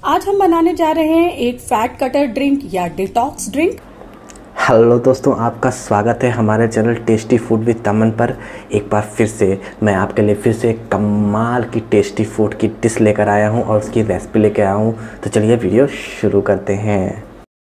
आज हम बनाने जा रहे हैं एक फैट कटर ड्रिंक या डिटॉक्स ड्रिंक। हेलो दोस्तों, आपका स्वागत है हमारे चैनल टेस्टी फूड विद तमन पर। एक बार फिर से मैं आपके लिए फिर से कमाल की टेस्टी फूड की डिश लेकर आया हूं और उसकी रेसिपी लेकर आया हूं। तो चलिए वीडियो शुरू करते हैं।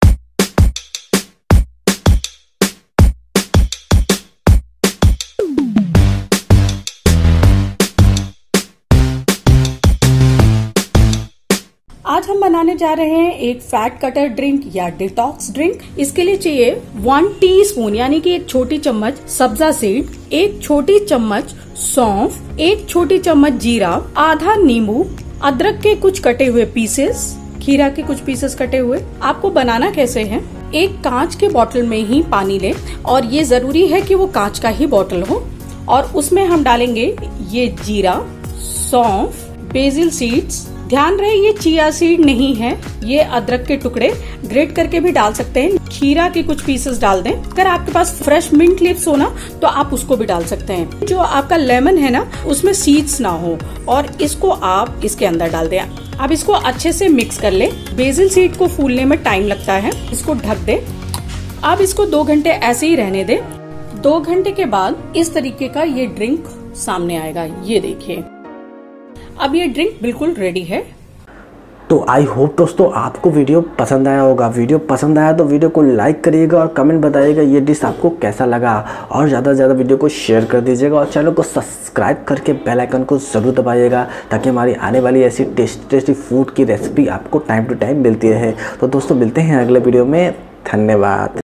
आज हम बनाने जा रहे हैं एक फैट कटर ड्रिंक या डिटॉक्स ड्रिंक। इसके लिए चाहिए 1 टीस्पून यानी कि एक छोटी चम्मच सब्जा सीड, एक छोटी चम्मच सौंफ, एक छोटी चम्मच जीरा, आधा नींबू, अदरक के कुछ कटे हुए पीसेस, खीरा के कुछ पीसेस कटे हुए। आपको बनाना कैसे है, एक कांच के बोतल में ही पानी ले और ये जरूरी है कि वो कांच का ही बोतल हो और उसमें हम डालेंगे ये जीरा, सौंफ, बेसिल सीड्स। ध्यान रहे ये चिया सीड नहीं है, ये अदरक के टुकड़े ग्रेट करके भी डाल सकते हैं। खीरा के कुछ पीसेस डाल दें। अगर आपके पास फ्रेश मिंट लीव्स हो ना तो आप उसको भी डाल सकते हैं। जो आपका लेमन है ना उसमें सीड्स ना हो और इसको आप इसके अंदर डाल दें। अब इसको अच्छे से मिक्स कर ले। बेसिल सीड को फूलने में टाइम लगता है, इसको ढक दे। अब इसको 2 घंटे ऐसे ही रहने दे। 2 घंटे के बाद इस तरीके का ये ड्रिंक सामने आएगा। ये देखिए, अब ये ड्रिंक बिल्कुल रेडी है। तो आई होप दोस्तों आपको वीडियो पसंद आया होगा। वीडियो पसंद आया तो वीडियो को लाइक करिएगा और कमेंट बताइएगा ये डिश आपको कैसा लगा, और ज़्यादा से ज़्यादा वीडियो को शेयर कर दीजिएगा और चैनल को सब्सक्राइब करके बेल आइकन को ज़रूर दबाइएगा ताकि हमारी आने वाली ऐसी टेस्टी फूड की रेसिपी आपको टाइम टू टाइम मिलती रहे। तो दोस्तों मिलते हैं अगले वीडियो में। धन्यवाद।